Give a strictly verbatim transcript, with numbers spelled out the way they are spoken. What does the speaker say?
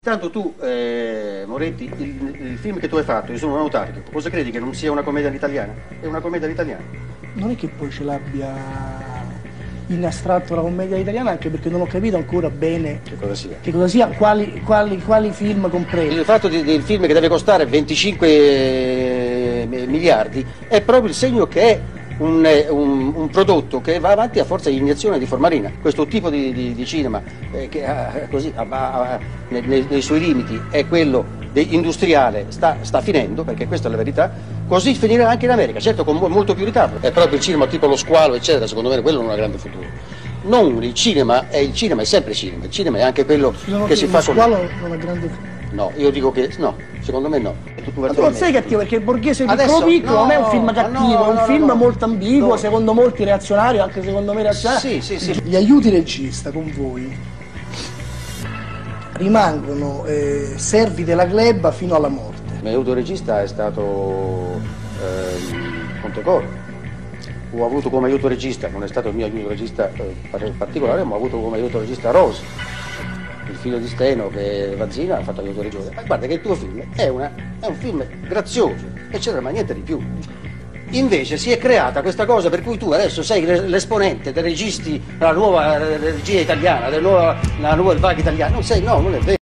Tanto tu, eh, Moretti, il, il film che tu hai fatto, Io sono un autarchico, cosa credi che non sia una commedia all'italiana? È una commedia all'italiana. Non è che poi ce l'abbia in astratto la commedia italiana, anche perché non ho capito ancora bene che cosa sia, che cosa sia quali, quali, quali film compresi. Il fatto del film che deve costare venticinque miliardi è proprio il segno che è un, un, un prodotto che va avanti a forza di iniezione di formalina. Questo tipo di, di, di cinema, eh, che ha, così, ha, ha, nei, nei suoi limiti, è quello industriale, sta, sta finendo, perché questa è la verità. Così finirà anche in America, certo con molto più ritardo. È proprio il cinema tipo Lo Squalo, eccetera, secondo me quello non ha un grande futuro. Non il cinema, è il cinema è sempre cinema, il cinema è anche quello Scusa, che si fa con... Lo Squalo non ha grande futuro. No, io dico che no, secondo me no. Ma tu non sei cattivo, perché il Borghese Adesso, piccolo piccolo no, non è un film cattivo, no, è un no, film no, molto ambiguo, no. secondo molti reazionario, anche secondo me reazionario. Sì, sì, sì. Gli aiuti regista con voi rimangono eh, servi della gleba fino alla morte. Il mio aiuto regista è stato ehm, Pontecorvo. Ho avuto come aiuto regista, non è stato il mio aiuto regista eh, particolare, ma ho avuto come aiuto regista Rose, il figlio di Steno, che Vanzina ha fatto aiuto regista. Ma guarda che il tuo film è, una, è un film grazioso, eccetera, ma niente di più. Invece si è creata questa cosa per cui tu adesso sei l'esponente dei registi della nuova regia italiana, della nuova, della nuova vaga italiana. Non sei, no, non è vero.